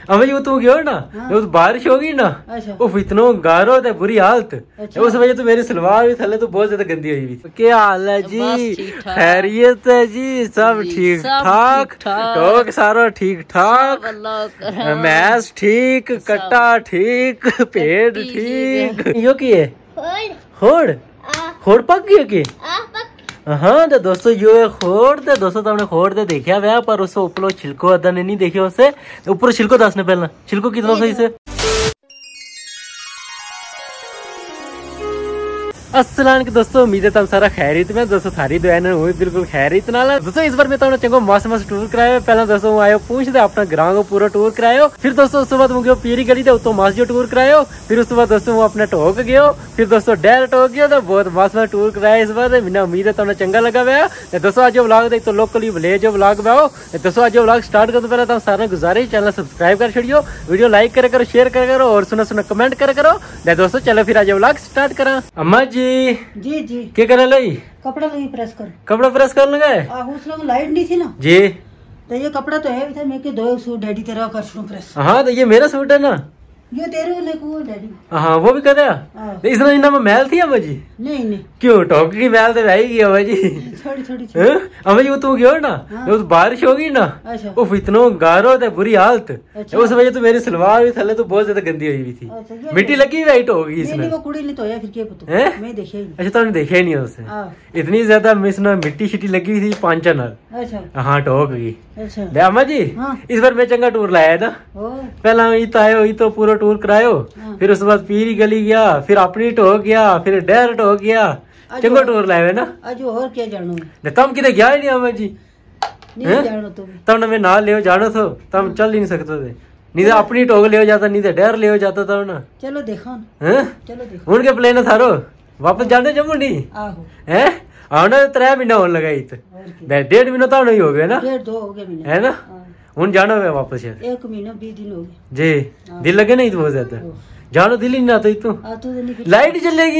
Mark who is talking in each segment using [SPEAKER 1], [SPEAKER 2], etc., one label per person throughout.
[SPEAKER 1] अम्मा जी वो तू गयो ना वो बारिश होगी ना वो इतना गारो था बुरी हालत उस वजह तो मेरी सलवार भी थले तो बहुत ज्यादा गंदी हुई थी। क्या हाल है जी? खैरियत है जी? सब ठीक ठाक? टोक सारा ठीक ठाक? मैस ठीक? कट्टा ठीक? पेट ठीक? यो की है खोड़ खोड़ पक गई की? हाँ तो दोस्तों यो है खोड़ दे दोस्तों तो हमने खोड़ दे देखा हुआ पर उससे ऊपर छिलको अदा ने नहीं देखा उससे ऊपर छिलको दसने पहला छिलको कितना सही से। अस्सलाम वालेकुम दोस्तों, उम्मीद है तुम सारा खैरियत में दोस्तों थारी दुआ ने वो बिल्कुल खैरियत नाल दोस्तों। इस बार मैं तुमने चंगो मस्त टूर कराया। पहला दोस्तों आयो पूछ दे अपना ग्रां को पूरा टूर करायो। फिर दोस्तों उस बाद मुझे पीरी गली दे उतो मस्त जो टूर करायो। फिर उस बाद दोस्तों वो अपने टोक गयो। फिर दोस्तों डेर टोक गयो तो बहुत मस्त टूर कराया इस बार। मैंने उम्मीद है तुमने चंगा लगा हुआ। दोस्तों आज जो व्लॉग देख तो लोकली विलेज जो व्लॉग बाओ दोस्तों आज जो व्लॉग स्टार्ट कर तो पहले तुम सारा गुजारिश चैनल सब्सक्राइब कर छोड़ियो, वीडियो लाइक करे करो, शेयर करे करो और सुना कमेंट करे करो। दोस्तों चलो फिर आज व्लॉग स्टार्ट करा। अम्मा जी
[SPEAKER 2] जी
[SPEAKER 1] क्या करे लाई?
[SPEAKER 2] कपड़ा लगी प्रेस कर।
[SPEAKER 1] कपड़ा प्रेस कर लगा है?
[SPEAKER 2] उस लोग लाइट नहीं थी ना
[SPEAKER 1] जी
[SPEAKER 2] तो ये कपड़ा तो है मैं के दो सूट डैडी तेरा कर शुरू प्रेस।
[SPEAKER 1] हाँ तो ये मेरा सूट है ना
[SPEAKER 2] ये तेरे ने को डैडी।
[SPEAKER 1] हाँ वो भी कर रहा तो इसमें इतना में मैल थी अम्मा जी?
[SPEAKER 2] नहीं
[SPEAKER 1] क्यों टोक की मैल तो भाई गई अम्मा जी
[SPEAKER 2] थोड़ी
[SPEAKER 1] अम्मा जी वो तू गयो ना वो बारिश होगी ना वो इतना गारो था बुरी हालत उस वजह तो मेरी सलवार भी थले तो बहुत ज्यादा गंदी हुई थी। मिट्टी लगी वाइट होगी इसमें।
[SPEAKER 2] वो कुड़ी ने तो है फिर क्या पता मैं देखा ही नहीं।
[SPEAKER 1] अच्छा तुमने देखा ही नहीं उसे इतनी ज्यादा मिसना मिट्टी शिट्टी लगी हुई थी पांचा नाल। हाँ टोक गई। अम्मा जी इस बार मैं चंगा टूर लाया ना पहला आयो तो पूरा टूर करायो। फिर उसके बाद पीरी गली गया फिर अपनी टोक गया फिर डेर टोक गया चंगा टूर लाया ना।
[SPEAKER 2] आज और क्या जानू
[SPEAKER 1] तम किते गया ही नहीं अम्मा जी
[SPEAKER 2] नहीं जानो
[SPEAKER 1] तब मैं नाल ले जानो तो तम चल ही नहीं सकते थे नहीं तो अपनी टोक ले जाता नहीं तो डेर ले जाता था ना।
[SPEAKER 2] चलो देखो चलो देखो
[SPEAKER 1] उनके प्लेन थारो वापस जाने जम्मू नहीं है आना 3 महीना होने लगा इत 1.5 महीना तो नहीं हो गया ना
[SPEAKER 2] 1.5 हो गया
[SPEAKER 1] है ना हूं जाना है वापस
[SPEAKER 2] 1 महीना 20 दिन हो गए
[SPEAKER 1] जी दिल लगे नहीं तो बहुत ज्यादा जानो दिल ही नहीं आता तू लाइट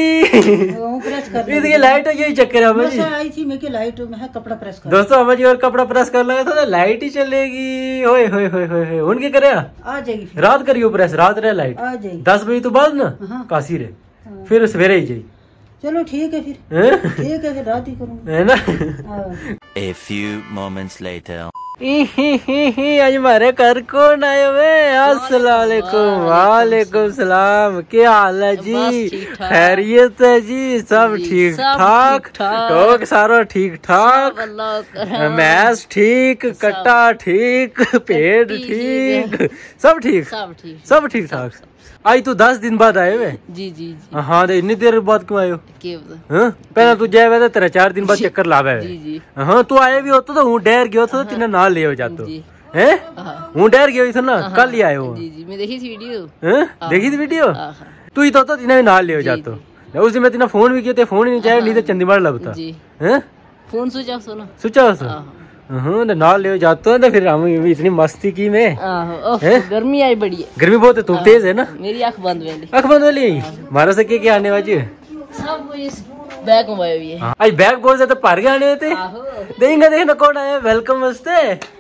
[SPEAKER 1] चलेगी लाइट यही चक्कर है अम्मा जी
[SPEAKER 2] आई थी मैं लाइट में कपड़ा प्रेस कर
[SPEAKER 1] दोस्तों अम्मा जी और कपड़ा प्रेस कर लगा था लाइट ही चलेगी। होए होए होए होए उनके करे
[SPEAKER 2] आ जाएगी
[SPEAKER 1] रात करियो प्रेस रात रहे लाइट
[SPEAKER 2] आ जाएगी
[SPEAKER 1] 10 बजे तो बाद ना काशी रहे फिर सवेरे ही जाई।
[SPEAKER 2] चलो ठीक है फिर रात ही करूंगा है
[SPEAKER 1] ना।
[SPEAKER 3] A few moments later.
[SPEAKER 1] आज हमारे घर कौन आए हुए? अस्सलामुअलैकुम। वालेकुम सलाम। क्या हाल है जी? खैरियत है जी? सब ठीक ठाक? टोक सारा ठीक ठाक? मैस ठीक? कट्टा ठीक? पेट ठीक? सब ठीक ठाक। आई तू 10 दिन बाद आए हुए?
[SPEAKER 2] जी
[SPEAKER 1] हाँ इतनी देर बाद क्यों आयो? पहले तू जाए हुआ तेरा 4 दिन बाद चक्कर लावे। हाँ तू आए भी होता तो हूँ डेर गयो था तीन नाल ले जातो है हूँ डेर गयो था ना कल ही आयो
[SPEAKER 2] मैं देखी थी वीडियो
[SPEAKER 1] देखी थी वीडियो तू ही तो तीन नाल ले जातो उस दिन मैं तीन फोन भी किया फोन ही नहीं चाहे नहीं तो चंडीगढ़ लगता है
[SPEAKER 2] फोन स्विच
[SPEAKER 1] ऑफ हाँ नाल ले जाते हैं तो फिर हम इतनी मस्ती की में
[SPEAKER 2] गर्मी आई बड़ी है
[SPEAKER 1] गर्मी बहुत है धूप तेज है ना
[SPEAKER 2] मेरी आँख बंद वाली
[SPEAKER 1] हमारा से क्या आने वाली
[SPEAKER 2] सब बैग हुई है
[SPEAKER 1] आज बैग बहुत ज्यादा भर के आने थे देखेंगे देखना कौन आया वेलकम वास्ते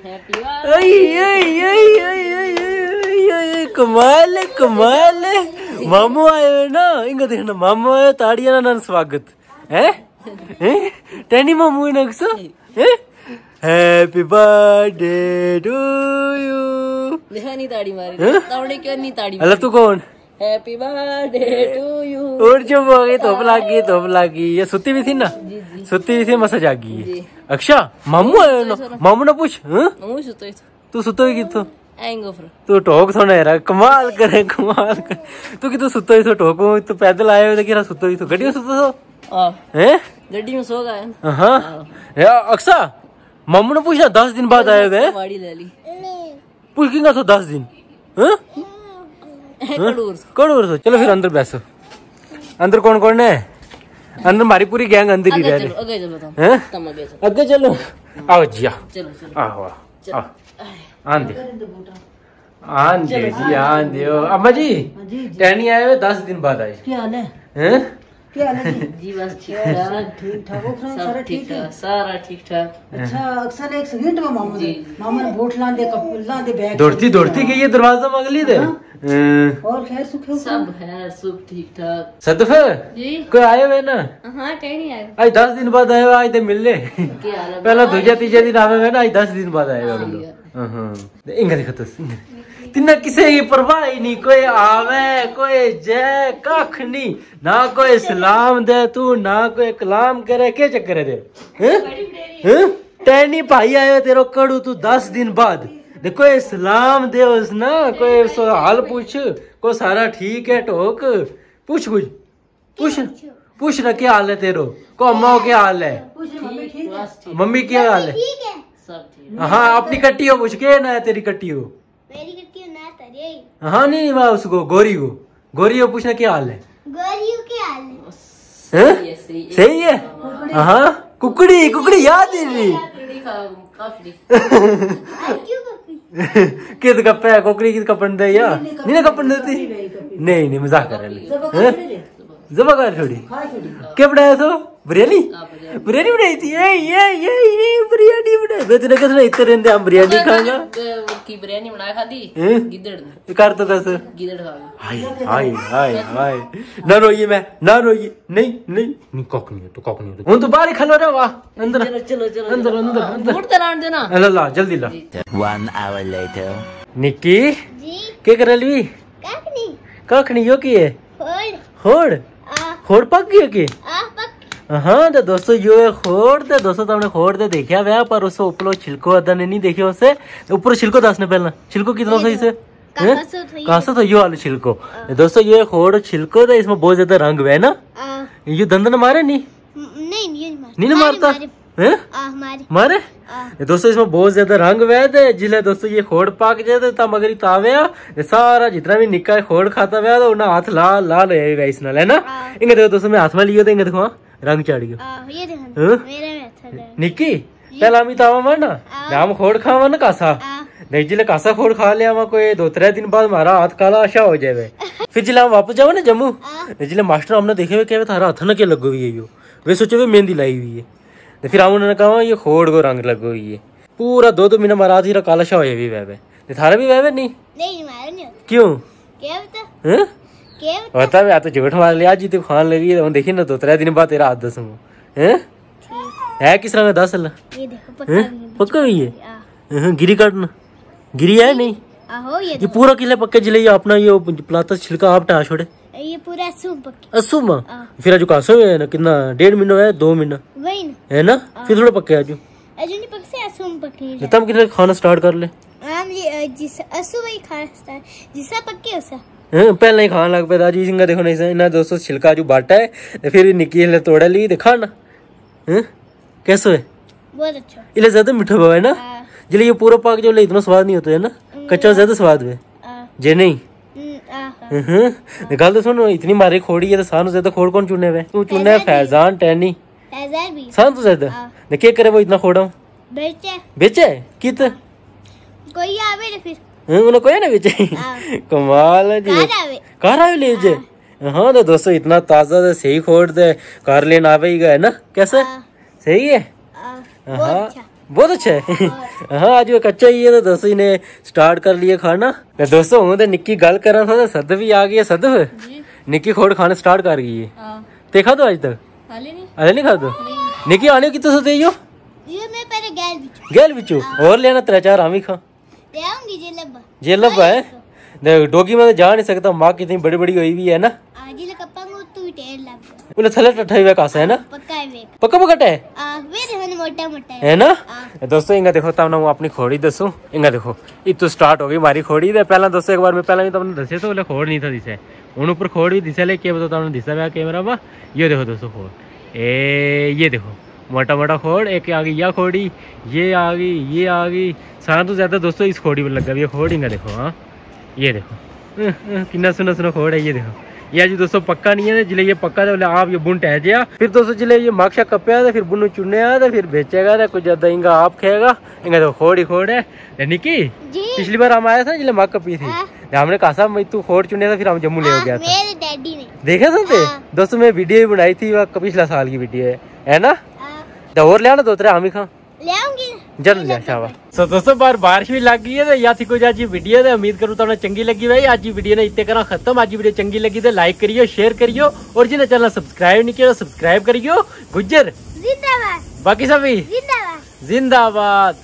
[SPEAKER 1] कमाल है मामू आए हुए ना इंगा देखना मामू आए ताड़िया ना स्वागत है टैनी मामू है ना हैप्पी बर्थडे टू यू
[SPEAKER 2] नहीं ताड़ी मारी ताड़ी क्यों नहीं ताड़ी
[SPEAKER 1] अल्लाह तू कौन
[SPEAKER 2] हैप्पी बर्थडे टू यू
[SPEAKER 1] और चुप हो गई धूप लगी ये सुती भी थी ना सुती भी थी मसा जागी अक्षा मामू आयो ना मामू ना पूछ तू सुतो ही कितो तू टोक थोड़ा यार कमाल करे तू कि तू सुतो ही टोक तू पैदल आयो तो क्या सुतो ही गड्डी में सुतो हैं
[SPEAKER 2] गड्डी में सो गए
[SPEAKER 1] हाँ अक्षा मामू ने पूछना 10 दिन बाद आए हुए पूछ किंगा तो 10 दिन कड़ूर से चलो फिर अंदर बैठो अंदर कौन कौन है अंदर हमारी पूरी गैंग अंदर ही रह रही आगे चलो आओ जिया आओ आंदे जी आंदे अम्मा जी टैनी आए हुए 10 दिन बाद आए
[SPEAKER 2] क्या हाल है क्या हाल है जी?
[SPEAKER 4] जी बस ठीक
[SPEAKER 2] ठीक ठाक हो फ्रेंड, सारा
[SPEAKER 4] सब
[SPEAKER 2] ठीक
[SPEAKER 4] ठीक
[SPEAKER 2] है।
[SPEAKER 4] ठाक सारा ठीक ठाक।
[SPEAKER 2] अच्छा अक्सर एक सेकंड में मामू
[SPEAKER 4] जी।
[SPEAKER 2] मामू ने बोट लांदे लांदे बैग
[SPEAKER 1] दौड़ती दौड़ती गई ये दरवाजा मंगली दे।
[SPEAKER 2] और खैर सुख है
[SPEAKER 4] सब है सब ठीक ठाक।
[SPEAKER 1] सदफ
[SPEAKER 4] जी
[SPEAKER 1] कोई आए हुए ना?
[SPEAKER 4] हाँ कहीं आए।
[SPEAKER 1] आज 10 दिन बाद आए हुए, आज तो मिलने
[SPEAKER 4] क्या हाल है?
[SPEAKER 1] पहला दूसरा तीसरा दिन आवे हुए ना, आज 10 दिन बाद आए हुए हम लोग। इंगा देखो तो तिन्ना किसे की परवाह ही नहीं, कोई आवे कोई जय कख नहीं, ना कोई सलाम दे तू ना कोई कलाम करे, के चक्कर है दे टैनी भाई आयो तेरो कड़ू तू 10 दिन बाद देखो कोई सलाम दे उस ना, कोई सो हाल पूछ, को सारा ठीक है टोक पूछ कुछ पूछ पूछ ना क्या हाल है तेरो, को अम्मा क्या हाल है,
[SPEAKER 2] मम्मी ठीक है?
[SPEAKER 4] बस ठीक
[SPEAKER 1] मम्मी क्या हाल है?
[SPEAKER 4] सब ठीक।
[SPEAKER 1] हाँ अपनी कट्टी हो पूछ के ना है तेरी कट्टी हो।
[SPEAKER 5] मेरी कट्टी ना तरे
[SPEAKER 1] हाँ नहीं मैं उसको गोरी को पूछना क्या हाल है।
[SPEAKER 5] गोरियों के हाल है।
[SPEAKER 1] हैं? सही है। हाँ कुकड़ी याद है नहीं
[SPEAKER 4] काफी
[SPEAKER 5] क्यों कपी
[SPEAKER 1] कित कप्पे है कुकड़ी कित कपन दे या नहीं कपन देती नहीं मजाक कर रही जबा कर छोड़ी क्या बनाया तो बिरयानी बनाई थी ये बिरयानी बनाई मैं तेरे कसम इतने रहते हम बिरयानी खाएगा
[SPEAKER 4] की बिरयानी बना खादी गिद्दड़ ने
[SPEAKER 1] कर तो दस
[SPEAKER 4] गिद्दड़ खा गए।
[SPEAKER 1] हाय हाय हाय ना रोइए मैं ना रोइए नहीं कॉक नहीं तो कॉक नहीं हूं तो बाहर ही खलो रे वाह अंदर
[SPEAKER 4] चलो चलो चलो
[SPEAKER 1] अंदर
[SPEAKER 4] मुड़ तो लान देना।
[SPEAKER 1] ला जल्दी ला।
[SPEAKER 3] 1 hour later.
[SPEAKER 1] निक्की
[SPEAKER 5] जी
[SPEAKER 1] के करलवी
[SPEAKER 5] काकनी
[SPEAKER 1] कखनी यो की है
[SPEAKER 5] होड़
[SPEAKER 1] होड़ पक गई की
[SPEAKER 5] आ पक
[SPEAKER 1] हाँ तो दोस्तों यो है खोड़ दे दोस्तों तुमने खोड़ दे देखा हुआ पर उससे ऊपर छिलको अदा ने नहीं देखे उससे ऊपर छिलको दसने पहला छिलको कितना सही से कहा तो यो वाले छिलको दोस्तों ये खोड़ छिलको था इसमें बहुत ज्यादा रंग है ना ये दंदन मारे नहीं नहीं मारता मारे दोस्तों इसमें बहुत ज्यादा रंग वैद है जिले दोस्तों ये खोड़ पाक जाए तब अगर तावे सारा जितना भी निक्का खोड़ खाता हुआ तो उन्हें हाथ लाल लाल है इस नाल है ना इंगे देखो दोस्तों मैं हाथ में लियो तो इंगे देखो रंग चढ़ गयो निक्की पहला हम तावा मारना हम खोड़ खावा ना कासा नहीं जिले कासा खोड़ खा लिया वहाँ कोई 2-3 दिन बाद हमारा हाथ काला आशा हो जाए फिर जिले हम वापस जाओ ना जम्मू जिले मास्टर हमने देखे हुए क्या थारा हाथ न क्या लगो हुई है यो वे सोचे हुए मेहंदी लाई हुई है फिर हम उन्होंने कहा ये खोड़ को रंग लगो हुई है पूरा 2 महीना हमारा हाथ काला शा हो भी वह थारा भी वह नहीं क्यों बता मैं तो झूठ मार लिया जी तू खान लगी है देखी ना 2-3 दिन बाद तेरा हाथ दस है किस रंग दस पक्का भी है गिरी काटना गिरी है नहीं ये पूरा किले पक्के जिले ये अपना ये प्लाता छिलका आप टा छोड़े
[SPEAKER 5] ये पूरा
[SPEAKER 1] असुम फिर आज कासो है ना कितना 1.5 महीना है 2 महीना है ना फिर थोड़ा पक्के आज
[SPEAKER 5] नहीं पक्के असुम पक्के
[SPEAKER 1] तब कितने खाना स्टार्ट कर ले
[SPEAKER 5] जिस असु वही खाना स्टार्ट जिसा पक्के उसा
[SPEAKER 1] पहले ही खाने लग पे दादी सिंह देखो नहीं ना दोस्तों छिलका जो बाटा है फिर निकी तोड़ा ली दिखा ना कैसे है
[SPEAKER 5] बहुत अच्छा
[SPEAKER 1] इले ज्यादा मीठा हुआ है ना जिले ये पूरा पाक जो इतना स्वाद नहीं होता है ना कच्चा ज्यादा स्वाद है जे नहीं निकाल तो सुनो इतनी मारी खोड़ी है तो सानू ज्यादा खोड़ कौन चुने हुए तू चुने है फैजान टैनी सान तो ज्यादा क्या करे वो इतना खोड़ा बेचे कित
[SPEAKER 5] कोई आवे ना फिर
[SPEAKER 1] उन्हें कोई ना बेचे कमाल है जी कार आवे ले जे हाँ तो दोस्तों इतना ताजा है सही खोड़ दे कार लेना आवे ही गए ना कैसे सही है हाँ बहुत अच्छा है हाँ आज वो कच्चा ही है तो दोस्तों इन्हें स्टार्ट कर लिया खाना तो दोस्तों हूँ तो निक्की गल कर रहा था सदफ भी आ गई है सदफ निक्की खोड़ खाना स्टार्ट कर गई है देखा तो आज तक अरे नहीं खा दो निक्की आने की तो सोते ही हो गैल बिचू और लेना 3-4 हम ही खा जे लब्बा है डोगी में जा नहीं सकता माँ कितनी बड़ी बड़ी हुई भी है ना उन्हें थले टट्ठा हुआ कासा है ना पक्का पकट है ना दोस्तों इंगा देखो तब ना अपनी खोड़ी दसू इंगा देखो इतो स्टार्ट हो गई हमारी खोड़ी दे पहला दोस्तों एक बार मैं पहला तुमने दसे तो खोड़ नहीं था दिसे उन ऊपर खोड़ भी दिशा ले बताओ तुमने दिशा हुआ कैमरा में ये देखो दोस्तों खोड़ ये देखो मोटा मोटा खोड़ एक आ गई या खोड़ी ये आ गई सारा तो ज्यादा दोस्तों इस खोड़ी में लगा ये खोड़ इंगा देखो हाँ ये देखो कितना सुना खोड़ है ये देखो ये आज दोस्तों पक्का नहीं है जिले ये पक्का था आप ये बुन टह जाया फिर दोस्तों जिले ये माक्शा कप्या था फिर बुन चुने था फिर बेचेगा कुछ ज्यादा इंगा आप खाएगा इंगा तो खोड़ ही खोड़ है निकी पिछली बार हम आया था जिले माँ कपी थी हमने कहा था तू खोड़ चुने था फिर हम जम्मू ले गया था देखा था दोस्तों, मैं वीडियो भी बनाई थी, वह पिछला साल की वीडियो है ना। तो और ले आना 2-3 हम ही खा
[SPEAKER 5] ले आऊंगी
[SPEAKER 1] जल लिया शाबाश। तो दोस्तों बाहर बारिश भी लग गई है, तो या थी कुछ आज वीडियो है, उम्मीद करूँ तो चंगी लगी भाई। आज की वीडियो ने इतने करा खत्म। आज की वीडियो चंगी लगी तो लाइक करियो, शेयर करियो, और जिन्हें चैनल सब्सक्राइब नहीं किया सब्सक्राइब करियो। गुज्जर
[SPEAKER 5] जिंदाबाद,
[SPEAKER 1] बाकी सभी
[SPEAKER 5] जिंदाबाद।
[SPEAKER 1] जिंदाबाद।